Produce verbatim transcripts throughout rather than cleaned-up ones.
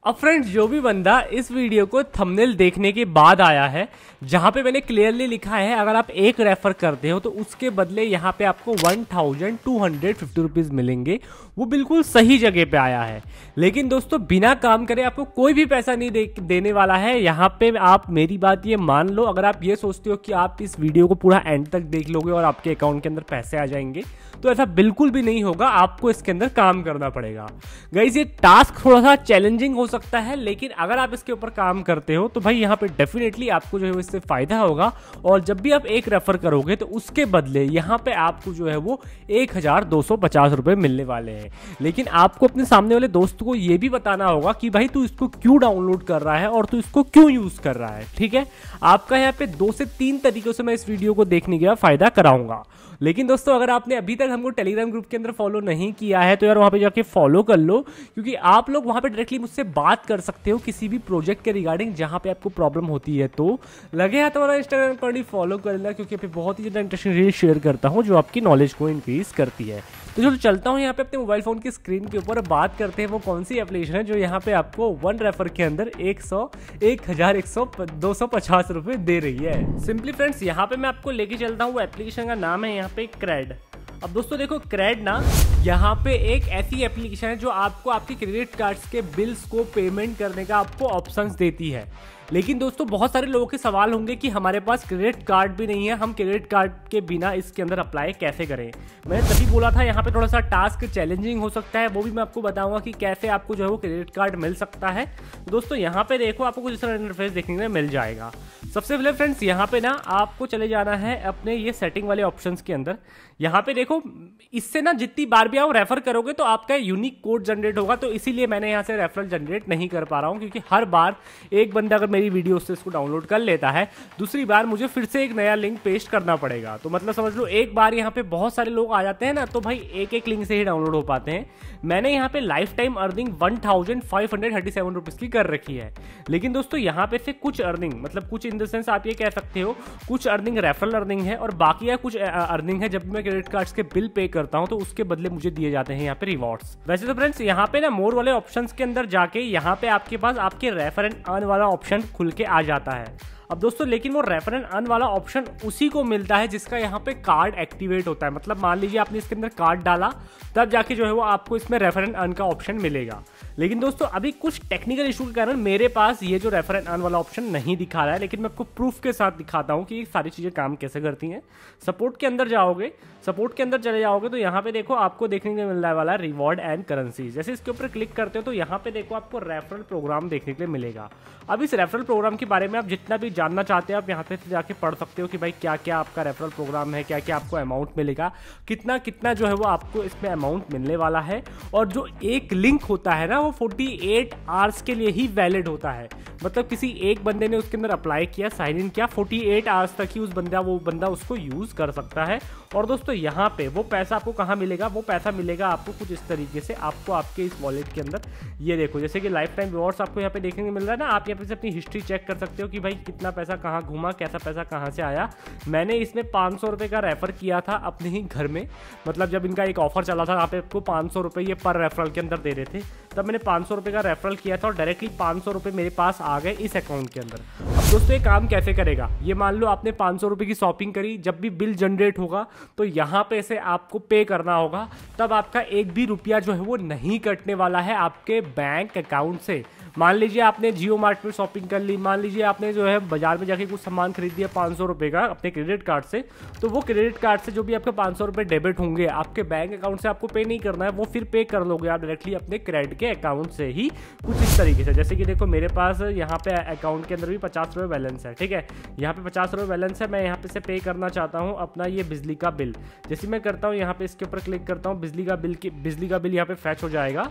अब फ्रेंड्स, जो भी बंदा इस वीडियो को थंबनेल देखने के बाद आया है, जहां पे मैंने क्लियरली लिखा है अगर आप एक रेफर करते हो तो उसके बदले यहां पे आपको one thousand two hundred fifty rupees मिलेंगे, वो बिल्कुल सही जगह पे आया है। लेकिन दोस्तों, बिना काम करे आपको कोई भी पैसा नहीं दे, देने वाला है। यहाँ पे आप मेरी बात ये मान लो, अगर आप ये सोचते हो कि आप इस वीडियो को पूरा एंड तक देख लोगे और आपके अकाउंट के अंदर पैसे आ जाएंगे, तो ऐसा बिल्कुल भी नहीं होगा। आपको इसके अंदर काम करना पड़ेगा। गाइस, ये टास्क थोड़ा सा चैलेंजिंग हो सकता है, लेकिन अगर आप इसके ऊपर काम करते हो तो भाई यहाँ पे डेफिनेटली आपको जो है इससे फायदा होगा। और जब भी आप एक रेफर करोगे तो उसके बदले यहाँ पे आपको जो है वो एक हजार दो सौ पचास रुपए मिलने वाले हैं। लेकिन आपको अपने सामने वाले दोस्त को ये भी बताना होगा कि भाई तू इसको क्यों डाउनलोड कर रहा है और तू इसको क्यों यूज कर रहा है। ठीक है, आपका यहाँ पे दो से तीन तरीकों से मैं इस वीडियो को देखने का फायदा कराऊंगा। लेकिन दोस्तों, अगर आपने अभी तक हमको टेलीग्राम ग्रुप के अंदर फॉलो नहीं किया है तो यार वहाँ पे जाके फॉलो कर लो, क्योंकि आप लोग वहाँ पे डायरेक्टली मुझसे बात कर सकते हो किसी भी प्रोजेक्ट के रिगार्डिंग जहाँ पे आपको प्रॉब्लम होती है। तो लगे हाथ हमारा इंस्टाग्राम अकाउंट फॉलो कर लेना, क्योंकि पे बहुत ही ज़्यादा इंटरेस्टिंग रील शेयर करता हूँ जो आपकी नॉलेज को इंक्रीज करती है। तो चलो चलता हूँ यहाँ पे अपने मोबाइल फोन की स्क्रीन के ऊपर, बात करते हैं वो कौन सी एप्लीकेशन है जो यहाँ पे आपको वन रेफर के अंदर एक सौ एक हजार एक सौ दो सौ पचास रुपए दे रही है। सिंपली फ्रेंड्स, यहाँ पे मैं आपको लेके चलता हूँ। एप्लीकेशन का नाम है यहाँ पे क्रेड। अब दोस्तों देखो, क्रेड ना यहाँ पे एक ऐसी एप्लीकेशन है जो आपको आपके क्रेडिट कार्ड्स के बिल्स को पेमेंट करने का आपको ऑप्शंस देती है। लेकिन दोस्तों, बहुत सारे लोगों के सवाल होंगे कि हमारे पास क्रेडिट कार्ड भी नहीं है, हम क्रेडिट कार्ड के बिना इसके अंदर अप्लाई कैसे करें। मैंने तभी बोला था यहाँ पे थोड़ा सा टास्क चैलेंजिंग हो सकता है, वो भी मैं आपको बताऊंगा कि कैसे आपको जो है वो क्रेडिट कार्ड मिल सकता है। दोस्तों यहाँ पे देखो, आपको कुछ इस तरह इंटरफेस देखने में मिल जाएगा। सबसे पहले फ्रेंड्स, यहाँ पे ना आपको चले जाना है अपने ये सेटिंग वाले ऑप्शंस के अंदर। यहाँ पे देखो, इससे ना जितनी बार भी आप रेफर करोगे तो आपका यूनिक कोड जनरेट होगा, तो इसीलिए मैंने यहाँ से रेफरल जनरेट नहीं कर पा रहा हूँ, क्योंकि हर बार एक बंदा अगर मेरी वीडियो से इसको डाउनलोड कर लेता है, दूसरी बार मुझे फिर से एक नया लिंक पेस्ट करना पड़ेगा। तो मतलब समझ लो, एक बार यहाँ पे बहुत सारे लोग आ जाते हैं ना, तो भाई एक एक लिंक से ही डाउनलोड हो पाते हैं। मैंने यहाँ पे life time earning one thousand five hundred thirty seven rupees की कर रखी है। लेकिन दोस्तों, यहाँ पे से कुछ अर्निंग, मतलब कुछ इन द सेंस आप ये कह सकते हो, कुछ अर्निंग रेफरल अर्निंग है और बाकी है कुछ अर्निंग है जब मैं क्रेडिट कार्ड्स के बिल पे करता हूं तो उसके बदले मुझे दिए जाते हैं यहाँ पे रिवॉर्ड्स। वैसे तो फ्रेंड्स, यहाँ पे ना मोर वाले ऑप्शंस के अंदर जाके यहाँ पे आपके पास आपके रेफर एंड अर्न वाला ऑप्शन खुल के आ जाता है। अब दोस्तों, लेकिन वो रेफर एंड अर्न वाला ऑप्शन उसी को मिलता है जिसका यहाँ पे कार्ड एक्टिवेट होता है। मतलब मान लीजिए आपने इसके अंदर कार्ड डाला, तब जाके जो है वो आपको इसमें रेफर एंड अर्न का ऑप्शन मिलेगा। लेकिन दोस्तों, अभी कुछ टेक्निकल इशू के कारण मेरे पास ये जो रेफर एंड अर्न वाला ऑप्शन नहीं दिखा रहा है, लेकिन मैं आपको प्रूफ के साथ दिखाता हूँ कि ये सारी चीज़ें काम कैसे करती हैं। सपोर्ट के अंदर जाओगे, सपोर्ट के अंदर चले जाओगे तो यहाँ पे देखो आपको देखने को मिलने वाला रिवॉर्ड एंड करेंसी। जैसे इसके ऊपर क्लिक करते हो तो यहाँ पे देखो आपको रेफरल प्रोग्राम देखने के लिए मिलेगा। अब इस रेफरल प्रोग्राम के बारे में आप जितना भी जानना चाहते हो, आप यहाँ पे जाके पढ़ सकते हो कि भाई क्या क्या आपका रेफरल प्रोग्राम है, क्या क्या आपको अमाउंट मिलेगा, कितना कितना जो है वो आपको इसमें अमाउंट मिलने वाला है। और जो एक लिंक होता है ना, वो अड़तालीस आवर्स के लिए ही वैलिड होता है। मतलब किसी एक बंदे ने उसके अंदर अप्लाई किया, साइन इन किया, अड़तालीस आवर्स तक ही उस बंदा वो बंदा उसको यूज कर सकता है। और दोस्तों, यहाँ पे वो पैसा आपको कहाँ मिलेगा? वो पैसा मिलेगा आपको कुछ इस तरीके से, आपको आपके इस वॉलेट के अंदर ये देखो, जैसे कि लाइफ टाइम रिवॉर्ड्स आपको यहाँ पे देखने को मिल रहा है ना। आप यहाँ पे से अपनी हिस्ट्री चेक कर सकते हो कि भाई कितना पैसा कहाँ घूमा, कैसा पैसा कहाँ से आया। मैंने इसमें पाँच सौ रुपये का रेफर किया था अपने ही घर में, मतलब जब इनका एक ऑफर चला था, यहाँ पे आपको पाँच सौ रुपये ये पर रेफरल के अंदर दे रहे थे, तब मैंने पाँच सौ रुपये का रेफरल किया था और डायरेक्टली पाँच सौ रुपये मेरे पास आ गए इस अकाउंट के अंदर। अब दोस्तों, ये काम कैसे करेगा? ये मान लो आपने पाँच सौ रुपये की शॉपिंग करी, जब भी बिल जनरेट होगा तो यहाँ पे से आपको पे करना होगा, तब आपका एक भी रुपया जो है वो नहीं कटने वाला है आपके बैंक अकाउंट से। मान लीजिए आपने जियो मार्ट में शॉपिंग कर ली, मान लीजिए आपने जो है बाजार में जाके कुछ सामान खरीद दिया पाँच सौ रुपये का अपने क्रेडिट कार्ड से, तो वो क्रेडिट कार्ड से जो भी आपके पाँच सौ रुपये डेबिट होंगे आपके बैंक अकाउंट से आपको पे नहीं करना है, वो फिर पे कर लोगे आप डायरेक्टली अपने क्रेडिट के अकाउंट से ही, कुछ इस तरीके से। जैसे कि देखो, मेरे पास यहाँ पे अकाउंट के अंदर भी पचास रुपये बैलेंस है। ठीक है, यहाँ पे पचास रुपये बैलेंस है, मैं यहाँ पे से पे करना चाहता हूँ अपना ये बिजली का बिल। जैसे मैं करता हूँ, यहाँ पे इसके ऊपर क्लिक करता हूँ, बिजली का बिल की बिजली का बिल यहाँ पे फैच हो जाएगा।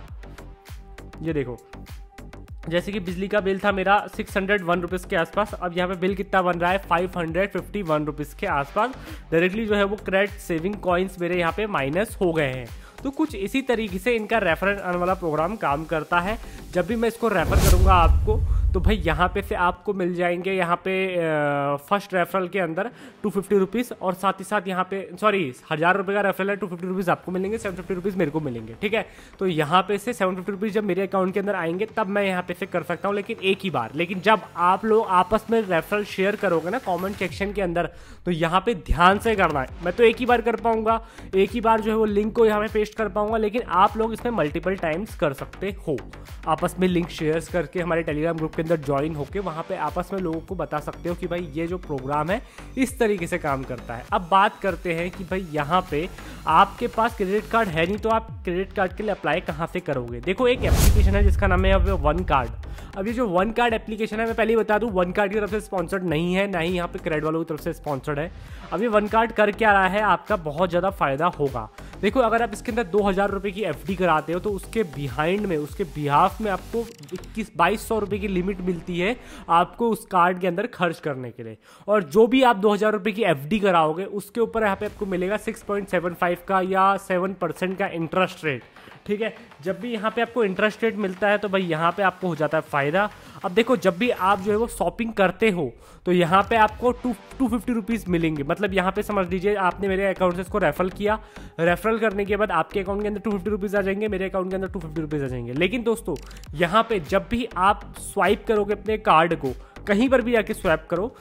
ये देखो, जैसे कि बिजली का बिल था मेरा सिक्स हंड्रेड वन रुपीज़ के आसपास, अब यहाँ पे बिल कितना बन रहा है? Five hundred fifty one rupees के आसपास। डायरेक्टली जो है वो क्रेडिट सेविंग कॉइन्स मेरे यहाँ पे माइनस हो गए हैं। तो कुछ इसी तरीके से इनका रेफर एंड अर्न वाला प्रोग्राम काम करता है। जब भी मैं इसको रेफर करूँगा आपको, तो भाई यहाँ पे से आपको मिल जाएंगे यहाँ पे फर्स्ट रेफरल के अंदर टू फिफ्टी रुपीज़, और साथ ही साथ यहाँ पे सॉरी हज़ार रुपये का रेफरल है, टू फिफ्टी रुपीज़ आपको मिलेंगे, सेवन फिफ्टी रुपीज़ मेरे को मिलेंगे, ठीक है। तो यहाँ पे से सेवन फिफ्टी रुपीज़ जब मेरे अकाउंट के अंदर आएंगे तब मैं यहाँ पे से कर सकता हूँ, लेकिन एक ही बार। लेकिन जब आप लोग आपस में रेफरल शेयर करोगे ना कॉमेंट सेक्शन के अंदर, तो यहाँ पे ध्यान से करना है। मैं तो एक ही बार कर पाऊंगा, एक ही बार जो है वो लिंक को यहाँ पे पेस्ट कर पाऊंगा, लेकिन आप लोग इसमें मल्टीपल टाइम्स कर सकते हो। आपस में लिंक शेयर्स करके हमारे टेलीग्राम ग्रुप के अंदर ज्वाइन होकर वहाँ पे आपस में लोगों को बता सकते हो कि भाई ये जो प्रोग्राम है इस तरीके से काम करता है। अब बात करते हैं कि भाई यहाँ पे आपके पास क्रेडिट कार्ड है नहीं, तो आप क्रेडिट कार्ड के लिए अप्लाई कहाँ से करोगे। देखो एक एप्लीकेशन है जिसका नाम है वन कार्ड। अब ये जो वन कार्ड एप्लीकेशन है, मैं पहले ही बता दूं, वन कार्ड की तरफ से स्पॉन्सर्ड नहीं है, ना ही यहाँ पे क्रेड वालों की तरफ से स्पॉन्सर्ड है। अब ये वन कार्ड कर क्या रहा है, आपका बहुत ज़्यादा फायदा होगा। देखो अगर आप इसके अंदर दो हज़ार रुपये की एफडी कराते हो तो उसके बिहाइंड में, उसके बिहाफ में आपको इक्कीस बाईस सौ रुपये की लिमिट मिलती है आपको उस कार्ड के अंदर खर्च करने के लिए। और जो भी आप दो हज़ार रुपये की एफडी कराओगे उसके ऊपर यहाँ पे आपको मिलेगा सिक्स पॉइंट सेवन फाइव का या सेवन परसेंट का इंटरेस्ट रेट, ठीक है। जब भी यहाँ पे आपको इंटरेस्ट रेट मिलता है तो भाई यहाँ पे आपको हो जाता है फ़ायदा। अब देखो जब भी आप जो है वो शॉपिंग करते हो तो यहाँ पे आपको टू टू फिफ्टी रुपीज़ मिलेंगे। मतलब यहाँ पे समझ लीजिए आपने मेरे अकाउंट से इसको रेफरल किया, रेफरल करने के बाद आपके अकाउंट के अंदर टू फिफ्टी रुपीज़ आ जाएंगे, मेरे अकाउंट के अंदर टू फिफ्टी रुपीज़ आ जाएंगे। लेकिन दोस्तों यहाँ पे जब भी आप स्वाइप करोगे अपने कार्ड को, कहीं पर भी आके स्वाइप करो,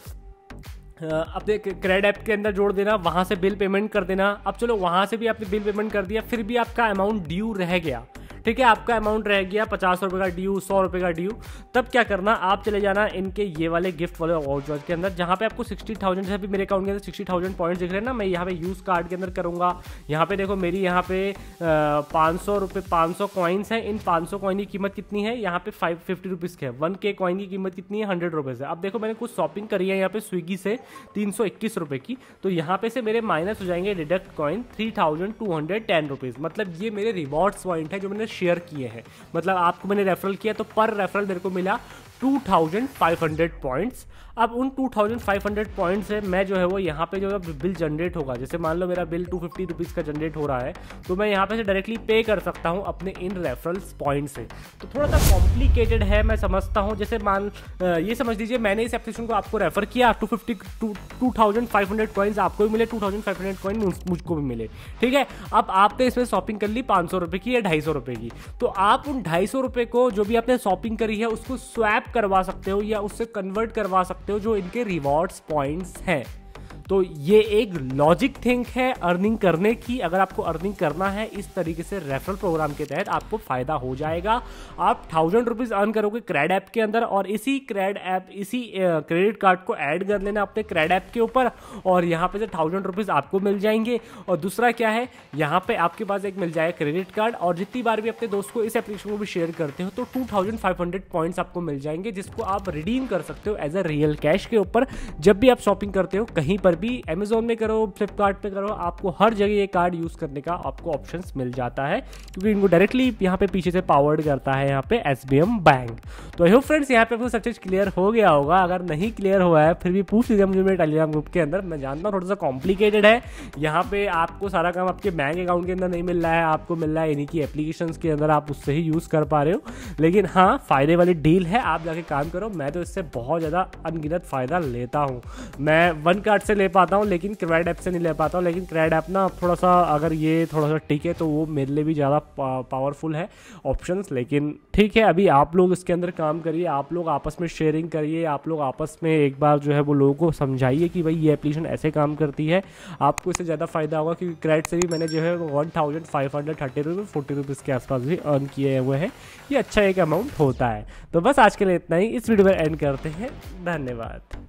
अपने क्रेड ऐप के अंदर जोड़ देना, वहाँ से बिल पेमेंट कर देना। अब चलो वहाँ से भी आपने बिल पेमेंट कर दिया, फिर भी आपका अमाउंट ड्यू रह गया, ठीक है, आपका अमाउंट रह गया पचास रुपये का ड्यू, सौ रुपये का ड्यू। तब क्या करना, आप चले जाना इनके ये वाले गिफ्ट वाले वाउचर के अंदर, जहाँ पे आपको सिक्सटी थाउजेंड जैसे भी मेरे अकाउंट के अंदर सिक्सटी थाउजेंड पॉइंट्स दिख रहे हैं ना, मैं यहाँ पे यूज़ कार्ड के अंदर करूँगा। यहाँ पे देखो मेरी यहाँ पे पाँच सौ रुपये पाँच सौ कॉइन्स हैं। इन पाँच सौ कॉइन की कीमत कितनी है, यहाँ पे फाइव फिफ्टी रुपीज़ की है। वन के कॉइन की कीमत कितनी है, हंड्रेड रुपीज़ है। अब देखो मैंने कुछ शॉपिंग करी है यहाँ पे स्विगी से तीन सौ इक्कीस रुपये की, तो यहाँ पे से मेरे माइनस हो जाएंगे deduct coin three thousand two hundred ten rupees. मतलब ये मेरे रिवॉर्ड्स पॉइंट है जो मैंने शेयर किए हैं। मतलब आपको मैंने रेफरल किया तो पर रेफरल मेरे को मिला two thousand five hundred points. अब उन two thousand five hundred points से मैं जो है वो यहाँ पे जो है बिल जनरेट होगा, जैसे मान लो मेरा बिल टू फिफ्टी रुपीज़ का जनरेट हो रहा है, तो मैं यहाँ पे से डायरेक्टली पे कर सकता हूँ अपने इन रेफरल्स पॉइंट से। तो थोड़ा सा कॉम्प्लिकेटेड है मैं समझता हूँ। जैसे मान ये समझ लीजिए मैंने इस एप्लीकेशन को आपको रेफर किया, two fifty two two thousand five hundred coins आपको भी मिले, two thousand five hundred coin मुझको भी मिले, ठीक है। अब आपने इसमें शॉपिंग कर ली पाँच सौ रुपये की या ढाई सौ रुपये की, तो आप उन ढाई सौ रुपये को जो भी आपने शॉपिंग करी है उसको स्वैप करवा सकते हो या उससे कन्वर्ट करवा सकते हो जो इनके रिवॉर्ड्स पॉइंट्स हैं। तो ये एक लॉजिक थिंक है अर्निंग करने की। अगर आपको अर्निंग करना है इस तरीके से रेफरल प्रोग्राम के तहत आपको फायदा हो जाएगा। आप थाउजेंड रुपीज़ अर्न करोगे क्रेड ऐप के अंदर, और इसी क्रेड ऐप इसी क्रेडिट कार्ड को ऐड कर लेना अपने क्रेड ऐप के ऊपर, और यहाँ पे से थाउजेंड रुपीज़ आपको मिल जाएंगे। और दूसरा क्या है, यहाँ पे आपके पास एक मिल जाएगा क्रेडिट कार्ड, और जितनी बार भी अपने दोस्त को इस एप्लीकेशन को भी शेयर करते हो तो two thousand five hundred points आपको मिल जाएंगे, जिसको आप रिडीम कर सकते हो एज अ रियल कैश के ऊपर। जब भी आप शॉपिंग करते हो कहीं पर भी, अमेजोन में करो, फ्लिपकार्ट पे करो, आपको हर जगह ये कार्ड यूज़ करने का आपको ऑप्शंस मिल जाता है, क्योंकि इनको डायरेक्टली यहाँ पे पीछे से पावर्ड करता है यहाँ पे एसबीएम बैंक। तो आई होप फ्रेंड्स यहाँ पे आपको सब चीज़ क्लियर हो गया होगा। अगर नहीं क्लियर हुआ है फिर भी पूछ लीजिए मुझे मेरे टेलीग्राम ग्रुप के अंदर। मैं जानता हूँ थोड़ा सा कॉम्प्लिकेटेड है, यहाँ पे आपको सारा काम आपके बैंक अकाउंट के अंदर नहीं मिल रहा है, आपको मिल रहा है इन्हीं की एप्लीकेशंस के अंदर, आप उससे ही यूज़ कर पा रहे हो। लेकिन हाँ, फ़ायदे वाली डील है, आप जाके काम करो। मैं तो इससे बहुत ज़्यादा अनगिनत फ़ायदा लेता हूँ। मैं वन कार्ड से ले पाता हूँ लेकिन क्रेड ऐप से नहीं ले पाता हूँ। लेकिन क्रेड ऐप ना थोड़ा सा, अगर ये थोड़ा सा ठीक है तो वो मेरे लिए भी ज़्यादा पावरफुल है ऑप्शंस। लेकिन ठीक है, अभी आप लोग इसके अंदर काम करिए, आप लोग आपस में शेयरिंग करिए, आप लोग आपस में एक बार जो है वो लोगों को समझाइए कि भाई ये एप्लीकेशन ऐसे काम करती है, आपको इससे ज़्यादा फ़ायदा होगा। क्योंकि क्रेड से भी मैंने जो है one thousand five hundred thirty rupees forty rupees के आसपास भी अर्न किए हुए हैं। ये अच्छा एक अमाउंट होता है। तो बस आज के लिए इतना ही, इस वीडियो में एंड करते हैं। धन्यवाद।